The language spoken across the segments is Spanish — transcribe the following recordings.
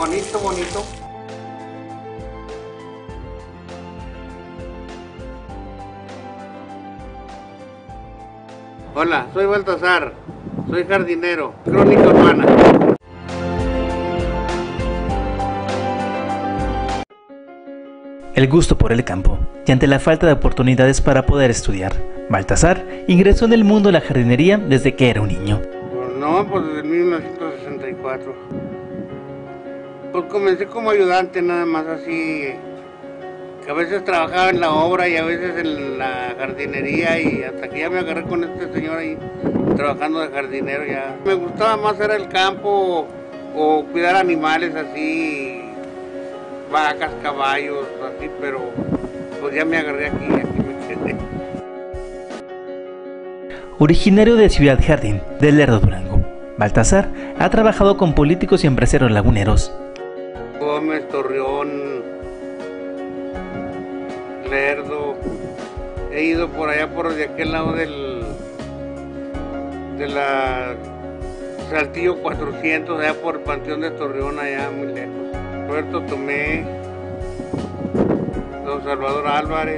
bonito, bonito. Hola, soy Baltasar, soy jardinero, crónica urbana. El gusto por el campo y ante la falta de oportunidades para poder estudiar, Baltasar ingresó en el mundo de la jardinería desde que era un niño. Pues desde 1964. Pues comencé como ayudante nada más así, que a veces trabajaba en la obra y a veces en la jardinería y hasta que ya me agarré con este señor ahí trabajando de jardinero ya. Me gustaba más era el campo o cuidar animales así, vacas, caballos, así, pero pues ya me agarré aquí me quedé. Originario de Ciudad Jardín, de Lerdo, Durango, Baltasar ha trabajado con políticos y empresarios laguneros. Gómez, Torreón, Lerdo, he ido por allá por de aquel lado de la Saltillo 400, allá por el Panteón de Torreón, allá muy lejos. Roberto Tomé, don Salvador Álvarez,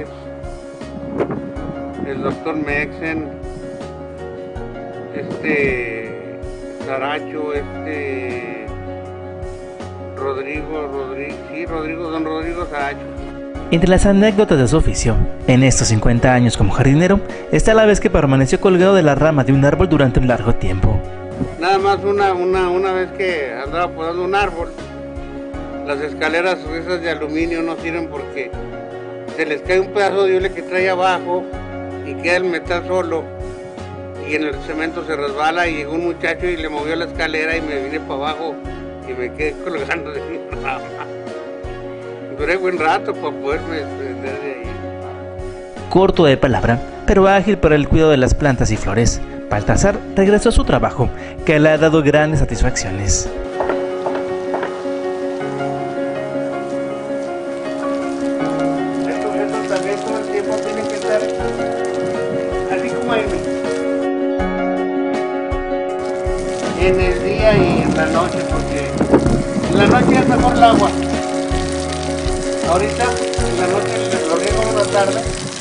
el doctor Mexen, Saracho, don Rodrigo Saracho. Entre las anécdotas de su oficio, en estos 50 años como jardinero, está la vez que permaneció colgado de la rama de un árbol durante un largo tiempo. Nada más una vez que andaba podando un árbol, las escaleras esas de aluminio no sirven porque se les cae un pedazo de hule que trae abajo y queda el metal solo y en el cemento se resbala y llegó un muchacho y le movió la escalera y me vine para abajo y me quedé colgando de mi rama. Duré buen rato para poderme desprender de ahí. Corto de palabra, pero ágil para el cuidado de las plantas y flores, Baltasar regresó a su trabajo, que le ha dado grandes satisfacciones. Estos también todo el tiempo tienen que estar así como en el día y en la noche, porque en la noche es mejor el agua. Ahorita en la noche lo riego en la tarde